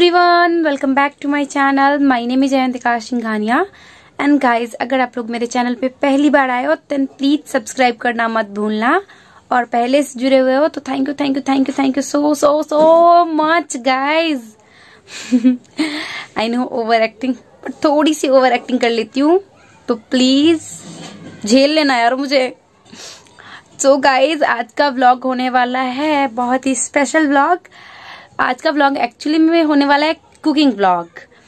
Everyone, welcome back to my channel. My name is Jayantika Singhania and guys, अगर आप लोग मेरे चैनल पे पहली बार आए हो तो प्लीज सब्सक्राइब करना मत भूलना, और पहले से जुड़े हुए हो तो thank you thank you thank you thank you so so so much guys. I know over acting, but थोड़ी सी ओवर एक्टिंग कर लेती हूँ, तो प्लीज झेल लेना यार मुझे। सो गाइज, आज का व्लॉग होने वाला है बहुत ही स्पेशल व्लॉग। आज का व्लॉग एक्चुअली में होने वाला है कुकिंग व्लॉग,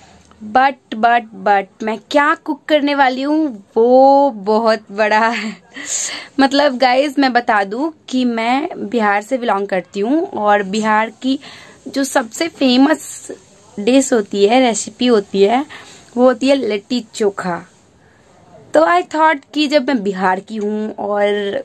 बट मैं क्या कुक करने वाली हूँ वो बहुत बड़ा है। मतलब गाइज, मैं बता दूं कि मैं बिहार से बिलोंग करती हूँ, और बिहार की जो सबसे फेमस डिश होती है, रेसिपी होती है, वो होती है लिट्टी चोखा। तो आई थॉट कि जब मैं बिहार की हूँ और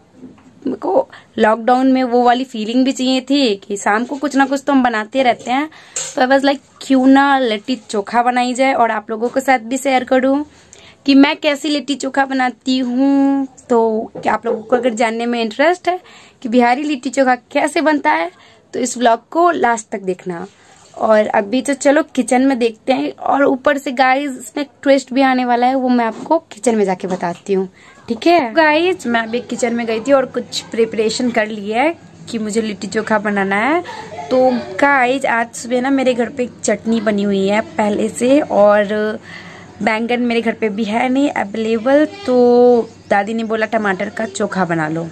को लॉकडाउन में वो वाली फीलिंग भी चाहिए थी कि शाम को कुछ ना कुछ तो हम बनाते रहते हैं, तो आई वाज लाइक क्यों ना लिट्टी चोखा बनाई जाए और आप लोगों के साथ भी शेयर करूं कि मैं कैसी लिट्टी चोखा बनाती हूं। तो क्या आप लोगों को अगर जानने में इंटरेस्ट है कि बिहारी लिट्टी चोखा कैसे बनता है, तो इस व्लॉग को लास्ट तक देखना। और अभी तो चलो किचन में देखते हैं, और ऊपर से गाइज इसमें ट्विस्ट भी आने वाला है, वो मैं आपको किचन में जाके बताती हूँ, ठीक है गाइज। मैं अभी किचन में गई थी और कुछ प्रिपरेशन कर ली है कि मुझे लिट्टी चोखा बनाना है। तो गाइज, आज सुबह ना मेरे घर पे एक चटनी बनी हुई है पहले से, और बैंगन मेरे घर पे भी है नहीं अवेलेबल, तो दादी ने बोला टमाटर का चोखा बना लो।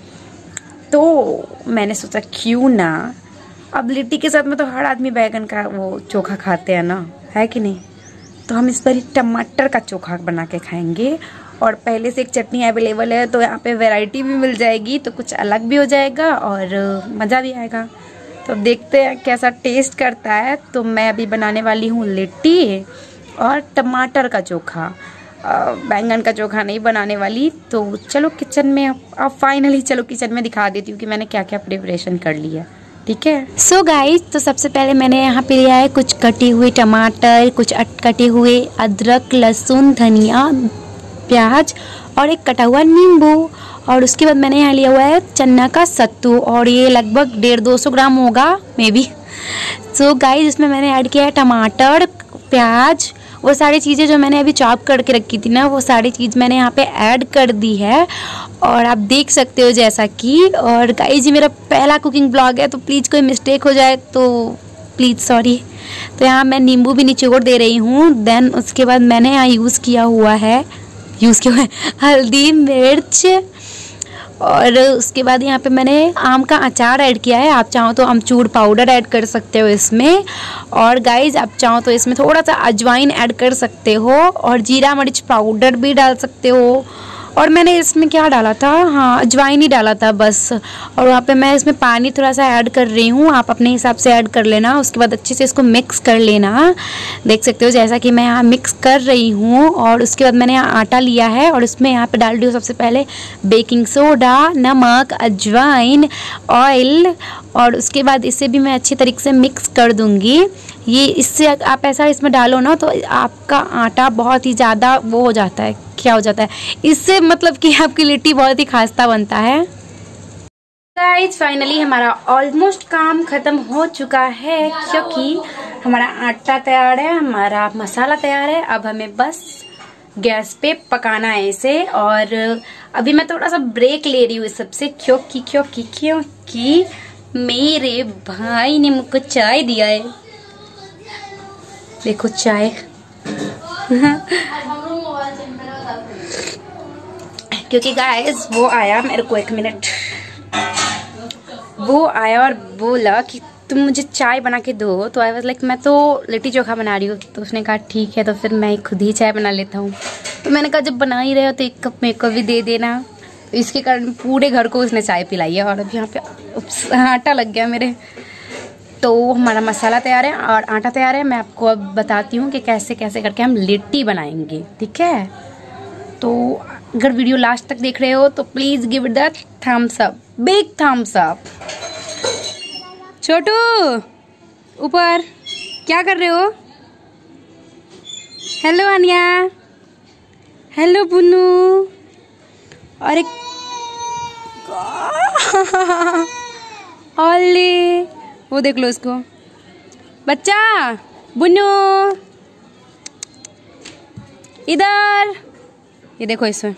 तो मैंने सोचा क्यों ना, अब लिट्टी के साथ में तो हर आदमी बैंगन का वो चोखा खाते हैं ना, है कि नहीं, तो हम इस बार टमाटर का चोखा बना के खाएंगे। और पहले से एक चटनी अवेलेबल है, तो यहाँ पे वैरायटी भी मिल जाएगी, तो कुछ अलग भी हो जाएगा और मज़ा भी आएगा। तो देखते हैं कैसा टेस्ट करता है। तो मैं अभी बनाने वाली हूँ लिट्टी और टमाटर का चोखा, बैंगन का चोखा नहीं बनाने वाली। तो चलो किचन में, अब फाइनली चलो किचन में दिखा देती हूँ कि मैंने क्या क्या प्रिपरेशन कर ली है, ठीक है। सो गाइज, तो सबसे पहले मैंने यहाँ पे लिया है कुछ कटे हुए टमाटर, कुछ कटे हुए अदरक, लहसुन, धनिया, प्याज और एक कटा हुआ नींबू। और उसके बाद मैंने यहाँ लिया हुआ है चना का सत्तू, और ये लगभग 150-200 ग्राम होगा मे बी। सो गाइज, इसमें मैंने ऐड किया है टमाटर, प्याज, वो सारी चीज़ें जो मैंने अभी चॉप करके रखी थी ना, वो सारी चीज़ मैंने यहाँ पे ऐड कर दी है, और आप देख सकते हो जैसा कि। और गाइज, ये मेरा पहला कुकिंग ब्लॉग है, तो प्लीज़ कोई मिस्टेक हो जाए तो प्लीज़ सॉरी। तो यहाँ मैं नींबू भी निचोड़ दे रही हूँ। देन उसके बाद मैंने यहाँ यूज़ किया हुआ है हल्दी, मिर्च, और उसके बाद यहाँ पे मैंने आम का अचार ऐड किया है। आप चाहो तो अमचूर पाउडर ऐड कर सकते हो इसमें, और गाइज आप चाहो तो इसमें थोड़ा सा अजवाइन ऐड कर सकते हो, और जीरा मिर्च पाउडर भी डाल सकते हो। और मैंने इसमें क्या डाला था, हाँ अजवाइन ही डाला था बस। और वहाँ पे मैं इसमें पानी थोड़ा सा ऐड कर रही हूँ, आप अपने हिसाब से ऐड कर लेना। उसके बाद अच्छे से इसको मिक्स कर लेना। देख सकते हो जैसा कि मैं यहाँ मिक्स कर रही हूँ। और उसके बाद मैंने यहाँ आटा लिया है, और उसमें यहाँ पे डाल दी हूँ सबसे पहले बेकिंग सोडा, नमक, अजवाइन, ऑयल, और उसके बाद इसे भी मैं अच्छी तरीके से मिक्स कर दूँगी। ये इससे आप ऐसा इसमें डालो ना, तो आपका आटा बहुत ही ज़्यादा वो हो जाता है, क्या हो जाता है इससे, मतलब कि आपकी लिट्टी बहुत ही खास्ता बनता है। गाइस, फाइनली हमारा ऑलमोस्ट काम खत्म हो चुका है, क्योंकि हमारा आटा तैयार है, हमारा मसाला तैयार है। अब हमें बस गैस पे पकाना है इसे। और अभी मैं थोड़ा सा ब्रेक ले रही हूँ इस सबसे, क्योंकि मेरे भाई ने मुझको चाय दिया है। देखो चाय क्योंकि गाइस वो आया, मेरे को 1 मिनट, वो आया और बोला कि तुम मुझे चाय बना के दो। तो आई वाज लाइक मैं तो लिट्टी चोखा बना रही हूँ। तो उसने कहा ठीक है, तो फिर मैं खुद ही चाय बना लेता हूँ। तो मैंने कहा जब बना ही रहे हो तो 1 कप मेरे को भी दे देना। तो इसके कारण पूरे घर को उसने चाय पिलाई है। और अभी यहाँ पे आटा लग गया मेरे। तो हमारा मसाला तैयार है और आटा तैयार है। मैं आपको अब बताती हूँ कि कैसे कैसे करके हम लिट्टी बनाएंगे, ठीक है। तो अगर वीडियो लास्ट तक देख रहे हो तो please give it the thumbs up, big thumbs up. छोटू ऊपर क्या कर रहे हो? हेलो अनिया, हेलो बुनू, और एक ओले, वो देख लो उसको। बच्चा बुन्नू इधर, ये देखो इसमें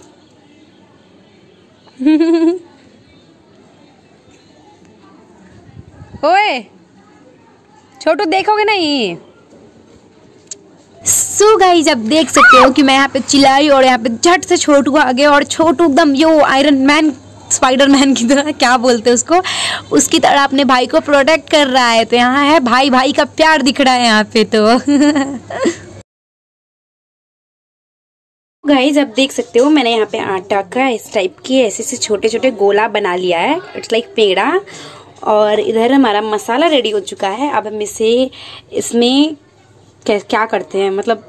ओए छोटू देखोगे नहीं। सो गाइस आप देख सकते हो कि मैं यहाँ पे चिल्लाई और यहाँ पे झट से छोटू आ गया और छोटू एकदम यो आयरन मैन स्पाइडरमैन की तरह, क्या बोलते हैं उसको, उसकी तरह अपने भाई को प्रोटेक्ट कर रहा है। तो यहाँ है भाई भाई का प्यार दिख रहा है यहाँ पे। तो गाइस आप देख सकते हो मैंने यहाँ पे आटा का इस टाइप के ऐसे से छोटे छोटे गोला बना लिया है, इट्स लाइक पेड़ा। और इधर हमारा मसाला रेडी हो चुका है। अब हम इसे इसमें क्या करते हैं, मतलब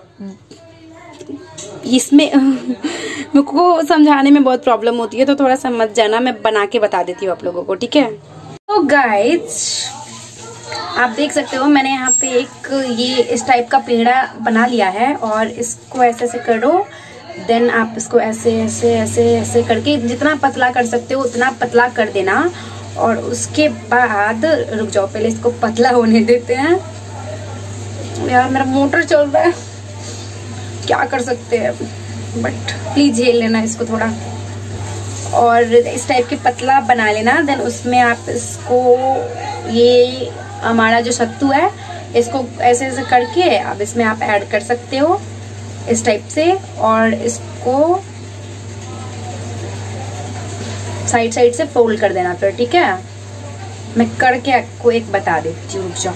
इसमें मुझको समझाने में बहुत प्रॉब्लम होती है, तो थोड़ा समझ जाना, मैं बना के बता देती हूँ आप लोगों को, ठीक है। तो गाइस आप देख सकते हो मैंने यहाँ पे एक ये इस टाइप का पेड़ा बना लिया है और इसको ऐसे ऐसे करो। देन आप इसको ऐसे ऐसे ऐसे ऐसे करके जितना पतला कर सकते हो उतना पतला कर देना। और उसके बाद रुक जाओ, पहले इसको पतला होने देते हैं। यार मेरा मोटर चल रहा है, क्या कर सकते हैं, बट प्लीज झेल लेना इसको थोड़ा। और इस टाइप के पतला बना लेना। देन उसमें आप इसको, ये हमारा जो सत्तू है इसको ऐसे ऐसे करके अब इसमें आप ऐड कर सकते हो इस टाइप से। और इसको साइड साइड से फोल्ड कर देना फिर, ठीक है। मैं करके आपको एक बता देती हूँ, रुक जाओ।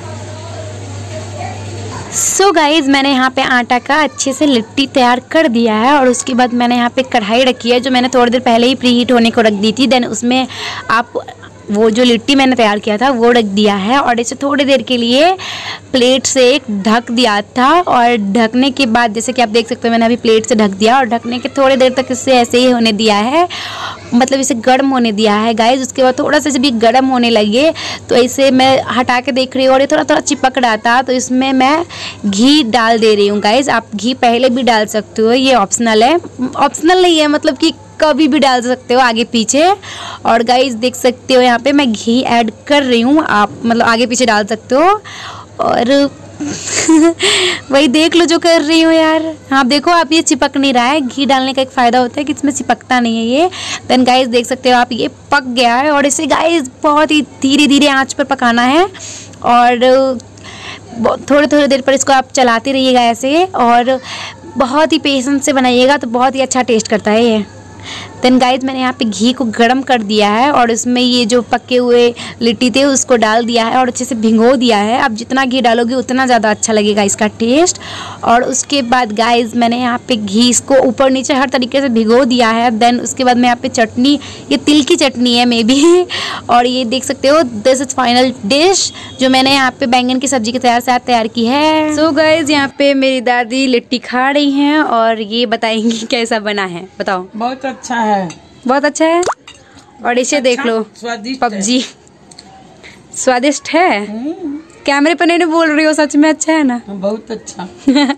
सो गाइज मैंने यहाँ पे आटा का अच्छे से लिट्टी तैयार कर दिया है और उसके बाद मैंने यहाँ पे कढ़ाई रखी है जो मैंने थोड़ी देर पहले ही प्री हीट होने को रख दी थी। देन उसमें आप वो जो लिट्टी मैंने तैयार किया था वो रख दिया है और इसे थोड़ी देर के लिए प्लेट से एक ढक दिया था। और ढकने के बाद जैसे कि आप देख सकते हो मैंने अभी प्लेट से ढक दिया और ढकने के थोड़ी देर तक इसे ऐसे ही होने दिया है, मतलब इसे गर्म होने दिया है गाइज। उसके बाद थोड़ा सा जब भी गर्म होने लगे तो इसे मैं हटा के देख रही हूँ और ये थोड़ा थोड़ा चिपक रहा था, तो इसमें मैं घी डाल दे रही हूँ गाइज। आप घी पहले भी डाल सकते हो, ये ऑप्शनल है, ऑप्शनल नहीं है, मतलब कि कभी भी डाल सकते हो आगे पीछे। और गाइस देख सकते हो यहाँ पे मैं घी ऐड कर रही हूँ, आप मतलब आगे पीछे डाल सकते हो। और वही देख लो जो कर रही हूँ यार। आप देखो आप ये चिपक नहीं रहा है, घी डालने का एक फ़ायदा होता है कि इसमें चिपकता नहीं है ये। देन गाइस देख सकते हो आप ये पक गया है और इसे गाइस बहुत ही धीरे धीरे आंच पर पकाना है और थोड़ी थोड़ी देर पर इसको आप चलाते रहिएगा ऐसे और बहुत ही पेशेंस से बनाइएगा तो बहुत ही अच्छा टेस्ट करता है ये। देन गाइज मैंने यहाँ पे घी को गरम कर दिया है और इसमें ये जो पके हुए लिट्टी थे उसको डाल दिया है और अच्छे से भिगो दिया है। अब जितना घी डालोगे उतना ज़्यादा अच्छा लगेगा इसका टेस्ट। और उसके बाद गाइज मैंने यहाँ पे घी इसको ऊपर नीचे हर तरीके से भिगो दिया है। देन उसके बाद मैं यहाँ पे चटनी, ये तिल की चटनी है मे बी और ये देख सकते हो दिस इज फाइनल डिश जो मैंने यहाँ पे बैंगन की सब्जी के साथ तैयार की है। सो गाइज यहाँ पे मेरी दादी लिट्टी खा रही हैं और ये बताएंगी कैसा बना है, बताओ। बहुत अच्छा है, बहुत अच्छा है। और इसे देख लो, पबजी स्वादिष्ट है। कैमरे पर नहीं बोल रही हो, सच में अच्छा है ना? बहुत अच्छा।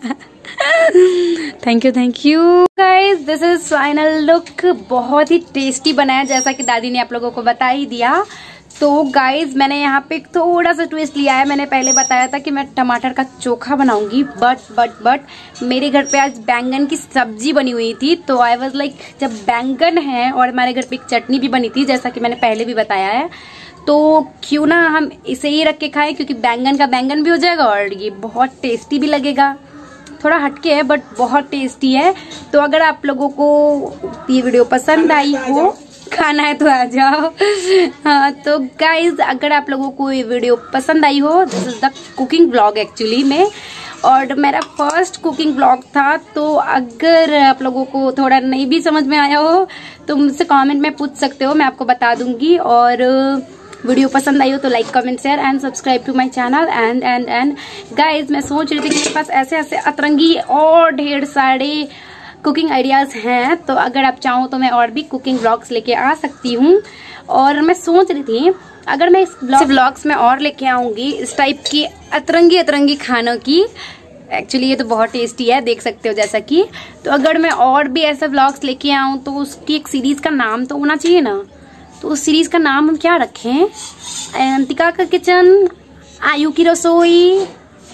Thank you guys, this is final look. बहुत ही टेस्टी बना है जैसा कि दादी ने आप लोगों को बता ही दिया। तो गाइज मैंने यहाँ पे थोड़ा सा ट्विस्ट लिया है। मैंने पहले बताया था कि मैं टमाटर का चोखा बनाऊंगी, बट मेरे घर पे आज बैंगन की सब्जी बनी हुई थी। तो आई वाज लाइक जब बैंगन है और हमारे घर पे एक चटनी भी बनी थी जैसा कि मैंने पहले भी बताया है, तो क्यों ना हम इसे ही रख के खाएं, क्योंकि बैंगन का बैंगन भी हो जाएगा और ये बहुत टेस्टी भी लगेगा। थोड़ा हटके है बट बहुत टेस्टी है। तो अगर आप लोगों को ये वीडियो पसंद आई हो, खाना है तो आ जाओ। हाँ तो गाइज अगर आप लोगों को ये वीडियो पसंद आई हो, this is the cooking blog actually में, और मेरा फर्स्ट कुकिंग ब्लॉग था। तो अगर आप लोगों को थोड़ा नहीं भी समझ में आया हो तो मुझसे कमेंट में पूछ सकते हो, मैं आपको बता दूंगी। और वीडियो पसंद आई हो तो like comment share and subscribe to my channel. And guys मैं सोच रही थी कि मेरे पास ऐसे ऐसे अतरंगी और ढेर सारे कुकिंग आइडियाज हैं, तो अगर आप चाहो तो मैं और भी कुकिंग ब्लॉग्स लेके आ सकती हूँ। और मैं सोच रही थी अगर मैं इस ब्लॉग्स में और लेके आऊंगी इस टाइप की अतरंगी खानों की। एक्चुअली ये तो बहुत टेस्टी है, देख सकते हो जैसा कि। तो अगर मैं और भी ऐसे ब्लॉग्स लेके आऊँ तो उसकी एक सीरीज का नाम तो होना चाहिए ना। तो उस सीरीज का नाम हम क्या रखें? अयंतिका का किचन, आयु की रसोई,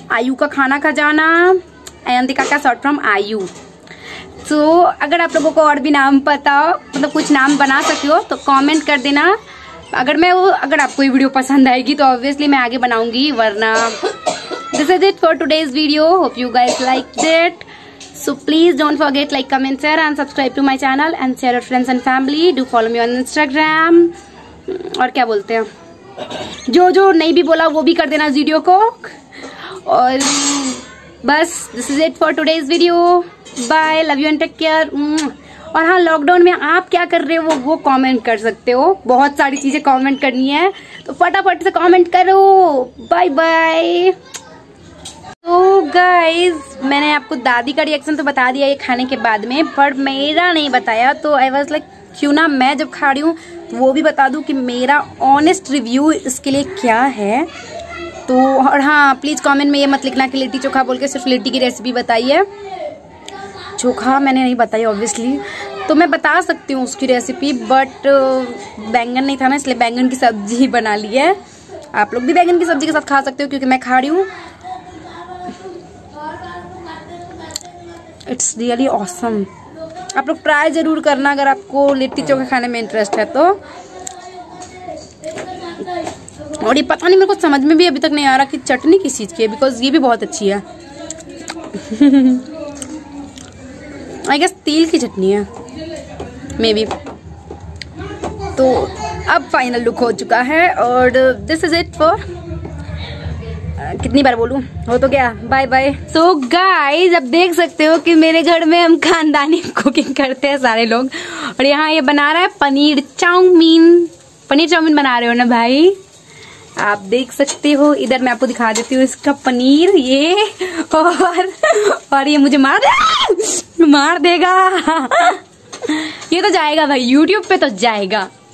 आयु का खाना खजाना, अयंतिका का शॉर्ट फ्रॉम आयु। तो अगर आप लोगों को और भी नाम पता हो, मतलब कुछ नाम बना सके हो तो कमेंट कर देना। अगर आपको ये वीडियो पसंद आएगी तो ऑब्वियसली मैं आगे बनाऊंगी, वरना this is it for today's video. Hope you guys liked it. So please don't forget like, comment, share and subscribe to my channel and share with friends and family. Do follow me on Instagram. और क्या बोलते हैं, जो नहीं भी बोला वो भी कर देना इस वीडियो को। और बस this is it for today's video. Bye, love you and take care. और हाँ, लॉकडाउन में आप क्या कर रहे हो वो कमेंट कर सकते हो। बहुत सारी चीजें कमेंट करनी है तो फटाफट से कमेंट करो। Bye bye. तो गाइज, मैंने आपको दादी का रिएक्शन तो बता दिया ये खाने के बाद में, पर मेरा नहीं बताया। तो आई वाज लाइक क्यों ना मैं जब खा रही हूँ तो वो भी बता दूं कि मेरा ऑनेस्ट रिव्यू इसके लिए क्या है। तो और हाँ, प्लीज कमेंट में ये मत लिखना कि लिट्टी चोखा बोल के सिर्फ लिट्टी की रेसिपी बताई है। चोखा मैंने नहीं बताई ऑब्वियसली, तो मैं बता सकती हूँ उसकी रेसिपी, बट बैंगन नहीं था ना, इसलिए बैंगन की सब्जी बना ली है। आप लोग भी बैंगन की सब्जी के साथ खा सकते हो क्योंकि मैं खा रही हूँ। It's really awesome. आप लोग ट्राई जरूर करना अगर आपको लिट्टी चोखा खाने में इंटरेस्ट है तो। और ये पता नहीं, मेरे को समझ में भी अभी तक नहीं आ रहा कि चटनी किस चीज की है, बिकॉज ये भी बहुत अच्छी है। आई गेस तिल की चटनी है मे बी। तो अब फाइनल लुक हो चुका है और दिस इज इट फॉर, कितनी बार बोलूं, हो तो गया। Bye bye. सो गाइज, अब देख सकते हो कि मेरे घर में हम खानदानी कुकिंग करते हैं सारे लोग। और यहाँ ये बना रहा है पनीर चाउमीन। पनीर चाउमीन बना रहे हो ना भाई, आप देख सकते हो। इधर मैं आपको दिखा देती हूँ इसका पनीर, ये और ये मुझे मार देगा। ये तो जाएगा भाई, यूट्यूब पे तो जाएगा।